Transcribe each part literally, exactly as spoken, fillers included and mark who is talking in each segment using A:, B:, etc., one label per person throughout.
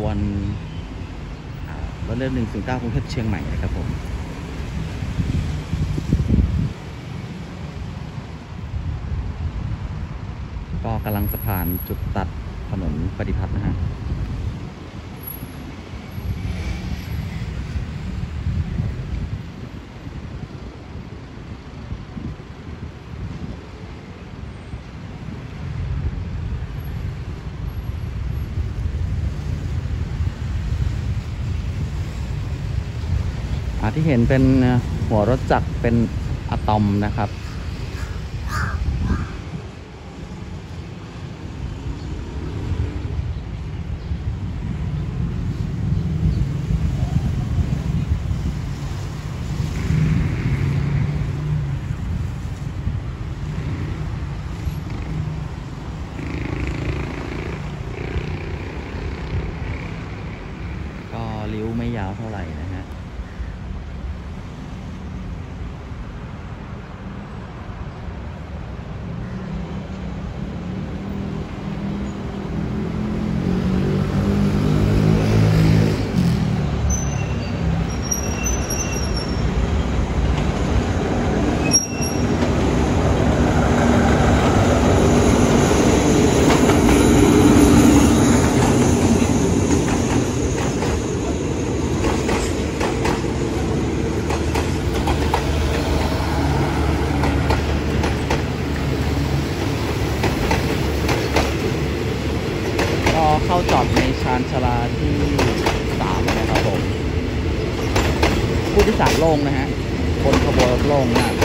A: วนรถเร็วหนึ่งศูนย์เก้ากรุงเทพเชียงใหม่นะครับผมก็กำลังจะผ่านจุดตัดถนนปฏิพัฒน์นะฮะที่เห็นเป็นหัวรถจักรเป็นอะตอมนะครับก็ริ้วไม่ยาวเท่าไหร่นะฮะเข้าจอดในชานชาลาที่สามนะครับผมผู้โดยสารโล่งนะฮะบนขบวนโล่งมาก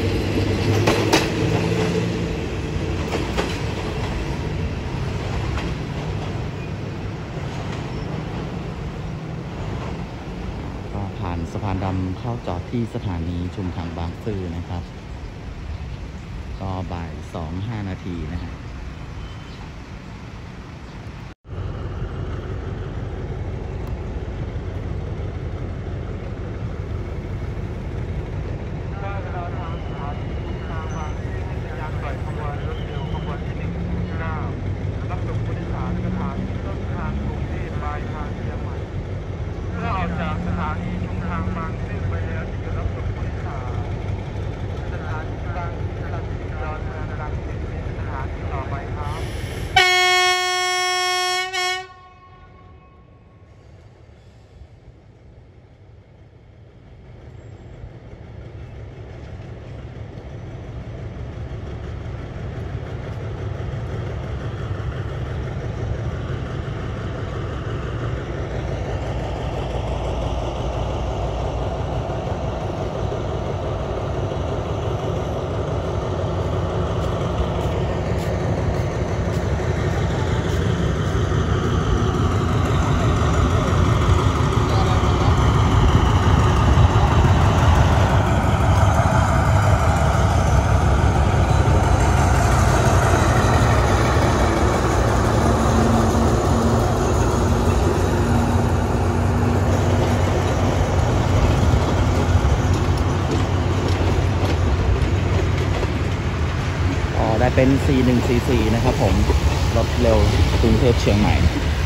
A: ก็ผ่านสะพานดำเข้าจอดที่สถานีชุมทางบางซื่อนะครับก็บ่ายสองห้านาทีนะฮะ
B: จากสถานีชุมทางบางซื่อไปแล้วที่จะรับส่งผู้โดยสารสถานีบางซื่อรังสิตดอนเมืองรังสิตเป็นสถานีต่อไปครับ
A: ได้เป็น สี่หนึ่งสี่สี่ นะครับผมรถเร็วกรุงเทพเชียงใหม่